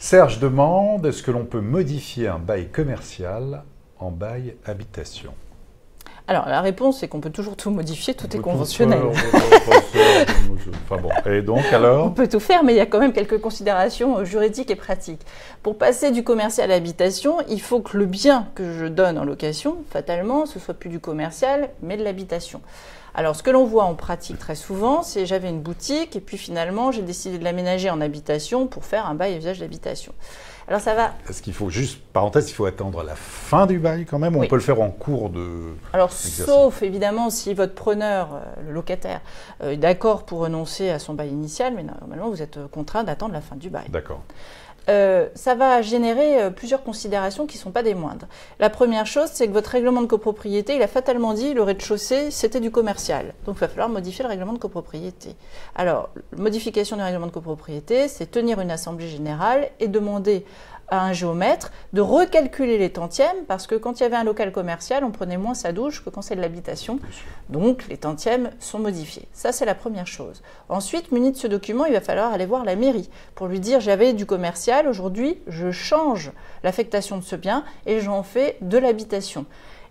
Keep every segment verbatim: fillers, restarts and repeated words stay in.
Serge demande, est-ce que l'on peut modifier un bail commercial en bail habitation? Alors, la réponse, c'est qu'on peut toujours tout modifier, tout On est peut conventionnel. tout faire, on peut pas faire, enfin bon, et donc alors? On peut tout faire, mais il y a quand même quelques considérations juridiques et pratiques. Pour passer du commercial à l'habitation, il faut que le bien que je donne en location, fatalement, ce soit plus du commercial, mais de l'habitation. Alors, ce que l'on voit en pratique très souvent, c'est j'avais une boutique et puis finalement, j'ai décidé de l'aménager en habitation pour faire un bail et usage d'habitation. Alors, ça va... Est-ce qu'il faut, juste parenthèse, il faut attendre la fin du bail quand même, ou Oui. on peut le faire en cours de... Alors, sauf évidemment si votre preneur, le locataire, est d'accord pour renoncer à son bail initial, mais normalement, vous êtes contraint d'attendre la fin du bail. D'accord. Euh, ça va générer euh, plusieurs considérations qui ne sont pas des moindres. La première chose, c'est que votre règlement de copropriété, il a fatalement dit le rez-de-chaussée, c'était du commercial. Donc, il va falloir modifier le règlement de copropriété. Alors, modification du règlement de copropriété, c'est tenir une assemblée générale et demander à un géomètre de recalculer les tantièmes, parce que quand il y avait un local commercial, on prenait moins sa douche que quand c'est de l'habitation. Donc, les tantièmes sont modifiés. Ça, c'est la première chose. Ensuite, muni de ce document, il va falloir aller voir la mairie pour lui dire, j'avais du commercial, aujourd'hui, je change l'affectation de ce bien et j'en fais de l'habitation.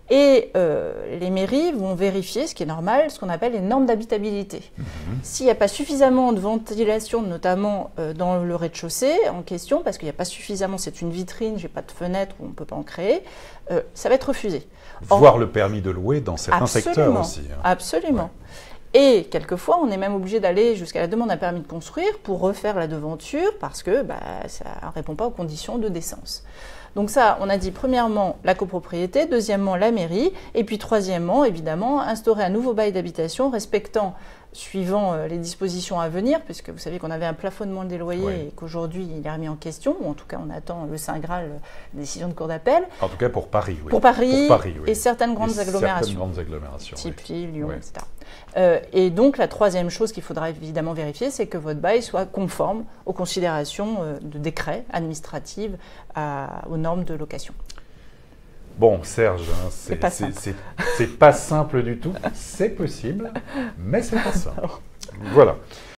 Et euh, les mairies vont vérifier, ce qui est normal, ce qu'on appelle les normes d'habitabilité. Mmh. S'il n'y a pas suffisamment de ventilation, notamment euh, dans le rez-de-chaussée en question, parce qu'il n'y a pas suffisamment, c'est une vitrine, j'ai pas de fenêtre, on ne peut pas en créer, euh, ça va être refusé. Voire le permis de louer dans certains secteurs aussi. Hein. Absolument. Ouais. Et quelquefois, on est même obligé d'aller jusqu'à la demande d'un permis de construire pour refaire la devanture, parce que bah, ça ne répond pas aux conditions de décence. Donc ça, on a dit premièrement la copropriété, deuxièmement la mairie, et puis troisièmement, évidemment, instaurer un nouveau bail d'habitation respectant, suivant euh, les dispositions à venir, puisque vous savez qu'on avait un plafonnement des loyers oui. et qu'aujourd'hui il est remis en question, ou en tout cas on attend le Saint Graal, la décision de cour d'appel. En tout cas pour Paris, oui. Pour Paris, pour Paris oui. et certaines grandes et agglomérations. Certaines grandes agglomérations. Type oui. Lille, Lyon, oui. et cetera. Euh, et donc la troisième chose qu'il faudra évidemment vérifier, c'est que votre bail soit conforme aux considérations euh, de décret administratif à, aux normes de location. Bon, Serge, hein, c'est pas, pas simple du tout. C'est possible, mais c'est pas simple. Voilà.